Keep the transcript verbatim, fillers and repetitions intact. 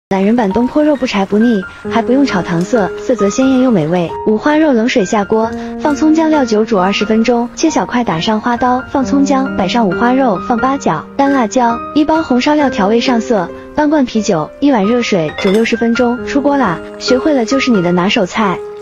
懒人版东坡肉不柴不腻，还不用炒糖色，色泽鲜艳又美味。五花肉冷水下锅，放葱姜料酒煮二十分钟，切小块打上花刀，放葱姜，摆上五花肉，放八角、干辣椒，一包红烧料调味上色，半罐啤酒，一碗热水煮六十分钟，出锅啦！学会了就是你的拿手菜。